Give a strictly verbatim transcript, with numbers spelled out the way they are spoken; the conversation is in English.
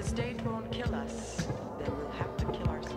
state won't kill us, then we'll have to kill ourselves.